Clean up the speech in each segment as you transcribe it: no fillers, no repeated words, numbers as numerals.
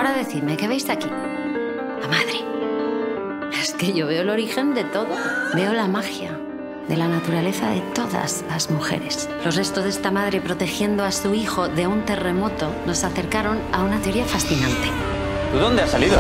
Ahora decidme, ¿qué veis aquí? La madre. Es que yo veo el origen de todo. Veo la magia de la naturaleza de todas las mujeres. Los restos de esta madre protegiendo a su hijo de un terremoto nos acercaron a una teoría fascinante. ¿Tú dónde has salido?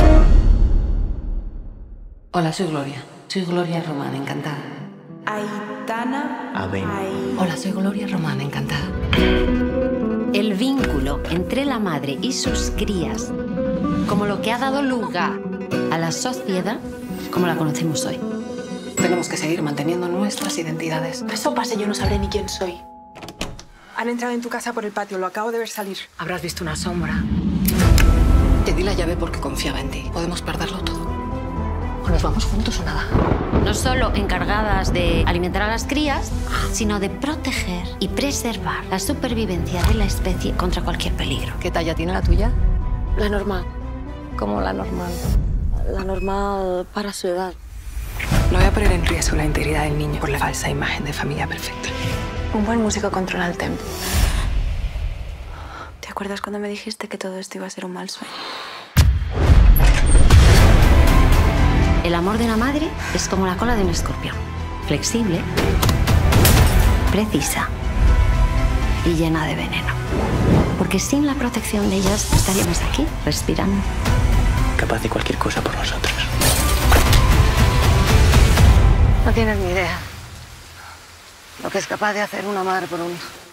Hola, soy Gloria. Soy Gloria Román, encantada. Aitana. Aben. Hola, soy Gloria Román, encantada. El vínculo entre la madre y sus crías, como lo que ha dado lugar a la sociedad como la conocemos hoy. Tenemos que seguir manteniendo nuestras identidades. Eso pase, yo no sabré ni quién soy. Han entrado en tu casa por el patio, lo acabo de ver salir. Habrás visto una sombra. Te di la llave porque confiaba en ti. Podemos perderlo todo. O nos vamos juntos o nada. No solo encargadas de alimentar a las crías, sino de proteger y preservar la supervivencia de la especie contra cualquier peligro. ¿Qué talla tiene la tuya? La normal. ¿Cómo la normal? La normal para su edad. No voy a poner en riesgo la integridad del niño por la falsa imagen de familia perfecta. Un buen músico controla el tempo. ¿Te acuerdas cuando me dijiste que todo esto iba a ser un mal sueño? El amor de una madre es como la cola de un escorpión. Flexible, precisa y llena de veneno. Porque sin la protección de ellas estaríamos aquí, respirando. Capaz de cualquier cosa por nosotros. No tienes ni idea lo que es capaz de hacer una madre por un hijo.